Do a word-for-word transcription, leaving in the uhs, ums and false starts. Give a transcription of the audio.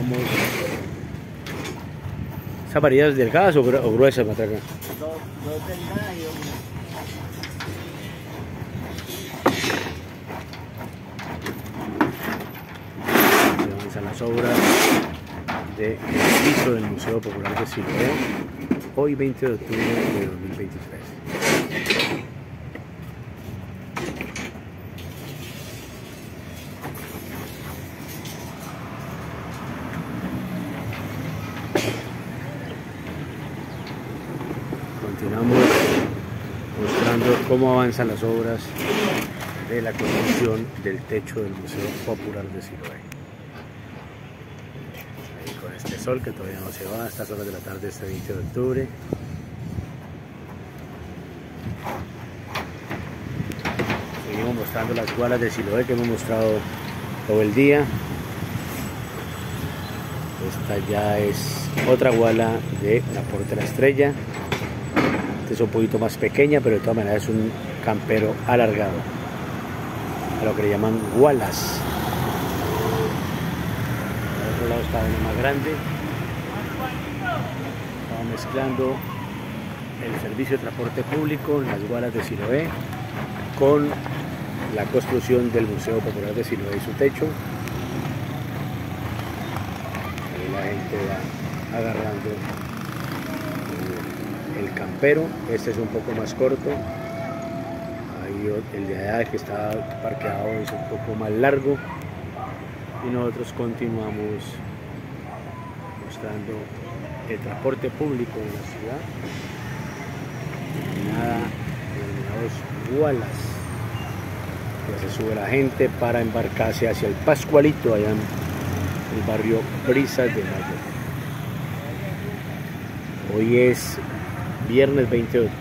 continuamos. ¿Esas varillas delgadas o, gru o gruesas, matraca? Dos, dos delgadas y dos. Se avanzan las obras del piso del Museo Popular de Siloé, hoy veinte de octubre de dos mil veintitrés. Continuamos mostrando cómo avanzan las obras de la construcción del techo del Museo Popular de Siloé. Ahí con este sol que todavía no se va a estas horas de la tarde, este veinte de octubre. Seguimos mostrando las gualas de Siloé que hemos mostrado todo el día. Esta ya es otra guala de la Puerta de la Estrella. Esta es un poquito más pequeña, pero de todas maneras es un campero alargado, a lo que le llaman gualas. Al otro lado está uno más grande. Estamos mezclando el servicio de transporte público en las gualas de Siloé con la construcción del Museo Popular de Siloé y su techo. Ahí la gente va agarrando el campero. Este es un poco más corto. Ahí el de allá que está parqueado es un poco más largo. Y nosotros continuamos mostrando el transporte público en la ciudad. Nada, denominados gualas, que se sube la gente para embarcarse hacia el Pascualito, allá en el barrio Brisas de Mayo. Hoy es viernes veinte de octubre.